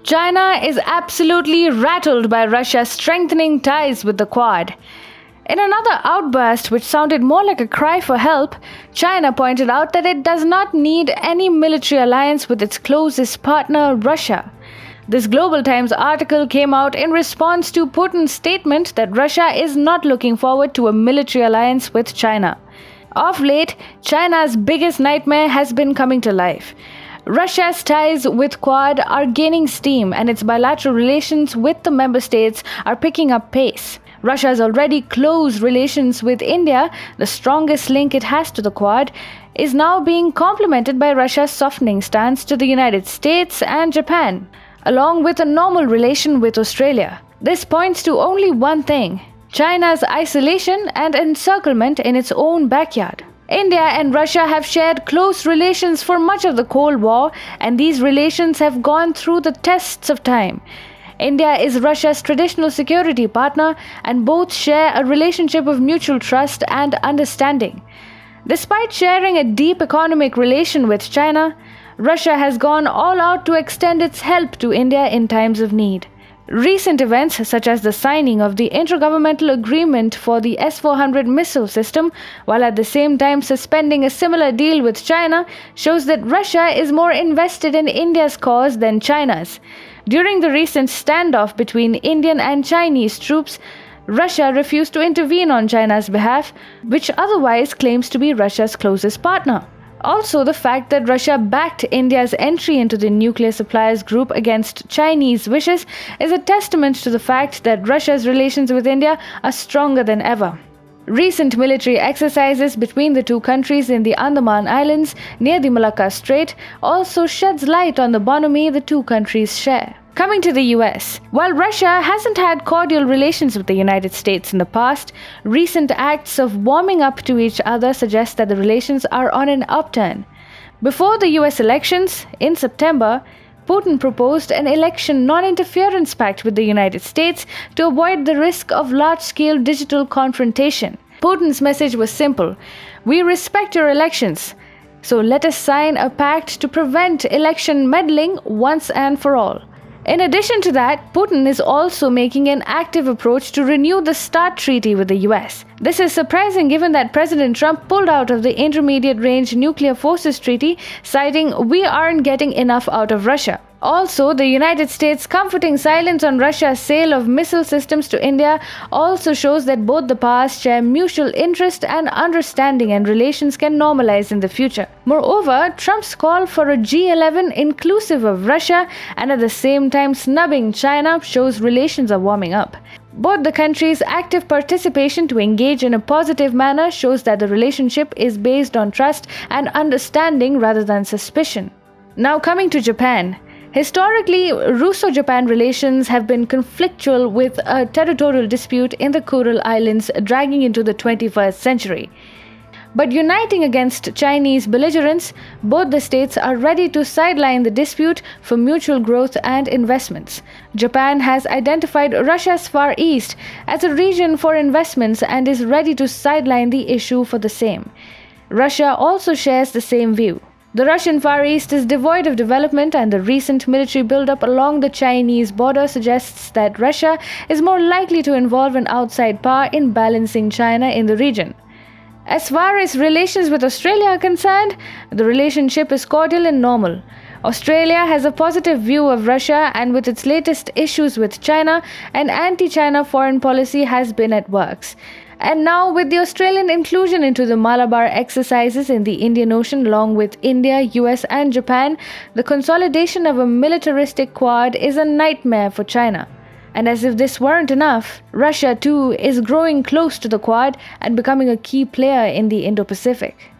China is absolutely rattled by Russia's strengthening ties with the Quad. In another outburst which sounded more like a cry for help, China pointed out that it does not need any military alliance with its closest partner, Russia. This Global Times article came out in response to Putin's statement that Russia is not looking forward to a military alliance with China. Of late, China's biggest nightmare has been coming to life. Russia's ties with Quad are gaining steam, and its bilateral relations with the member states are picking up pace. Russia's already close relations with India, the strongest link it has to the Quad, is now being complemented by Russia's softening stance to the United States and Japan, along with a normal relation with Australia. This points to only one thing: China's isolation and encirclement in its own backyard. India and Russia have shared close relations for much of the Cold War, and these relations have gone through the tests of time. India is Russia's traditional security partner, and both share a relationship of mutual trust and understanding. Despite sharing a deep economic relation with China, Russia has gone all out to extend its help to India in times of need. Recent events, such as the signing of the intergovernmental agreement for the S-400 missile system, while at the same time suspending a similar deal with China, shows that Russia is more invested in India's cause than China's. During the recent standoff between Indian and Chinese troops, Russia refused to intervene on China's behalf, which otherwise claims to be Russia's closest partner. Also, the fact that Russia backed India's entry into the nuclear suppliers group against Chinese wishes is a testament to the fact that Russia's relations with India are stronger than ever. Recent military exercises between the two countries in the Andaman Islands near the Malacca Strait also sheds light on the bonhomie the two countries share. Coming to the US, while Russia hasn't had cordial relations with the United States in the past, recent acts of warming up to each other suggest that the relations are on an upturn. Before the US elections, in September, Putin proposed an election non-interference pact with the United States to avoid the risk of large-scale digital confrontation. Putin's message was simple: "We respect your elections, so let us sign a pact to prevent election meddling once and for all." In addition to that, Putin is also making an active approach to renew the START treaty with the US. This is surprising given that President Trump pulled out of the Intermediate Range Nuclear Forces Treaty, citing "we aren't getting enough out of Russia." Also, the United States' comforting silence on Russia's sale of missile systems to India also shows that both the powers share mutual interest and understanding, and relations can normalize in the future. Moreover, Trump's call for a G11 inclusive of Russia and at the same time snubbing China shows relations are warming up. Both the countries' active participation to engage in a positive manner shows that the relationship is based on trust and understanding rather than suspicion. Now coming to Japan. Historically, Russo-Japan relations have been conflictual, with a territorial dispute in the Kuril Islands dragging into the 21st century. But uniting against Chinese belligerence, both the states are ready to sideline the dispute for mutual growth and investments. Japan has identified Russia's Far East as a region for investments and is ready to sideline the issue for the same. Russia also shares the same view. The Russian Far East is devoid of development, and the recent military buildup along the Chinese border suggests that Russia is more likely to involve an outside power in balancing China in the region. As far as relations with Australia are concerned, the relationship is cordial and normal. Australia has a positive view of Russia, and with its latest issues with China, an anti-China foreign policy has been at work. And now, with the Australian inclusion into the Malabar exercises in the Indian Ocean along with India, US and Japan, the consolidation of a militaristic Quad is a nightmare for China. And as if this weren't enough, Russia too is growing close to the Quad and becoming a key player in the Indo-Pacific.